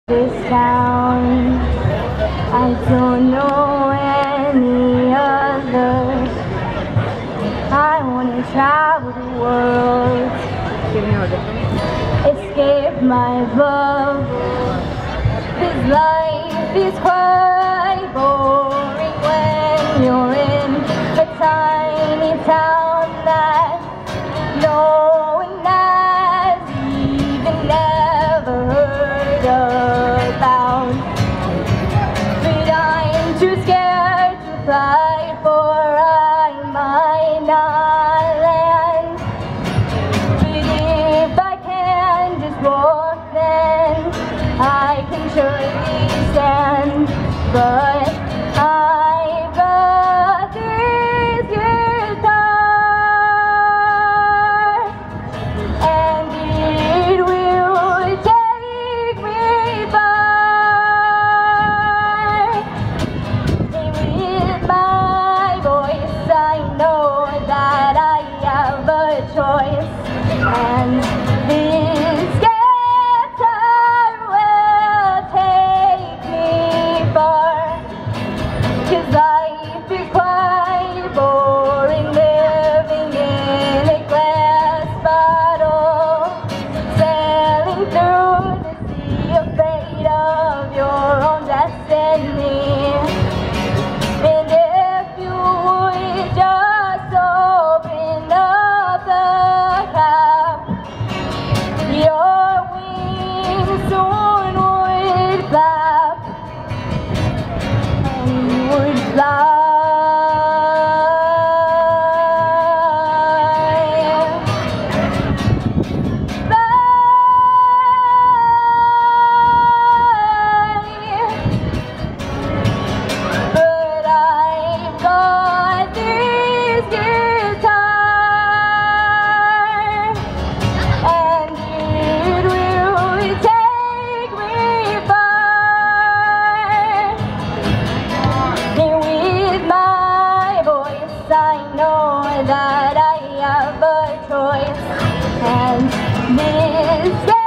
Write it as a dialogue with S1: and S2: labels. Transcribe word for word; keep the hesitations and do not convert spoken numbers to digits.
S1: This town, I don't know any other. I wanna travel the world, escape my bubble. This life is quite boring when you're in a tiny town that no one has even ever heard about. But I'm too scared to fly, for I might not land. But if I can just walk, then I can surely stand. But I've got this guitar, and it will take me far. And with my voice, I know that I have a choice, and this guitar will take me far. 'Cause life is quite boring, living in a glass bottle, sailing through the sea of fate of your own destiny. And if you would just open up the cap, your wings soon would flap and you would fly. But I've got this guitar, and it will take me far. And with my voice, I know that I have a choice, and this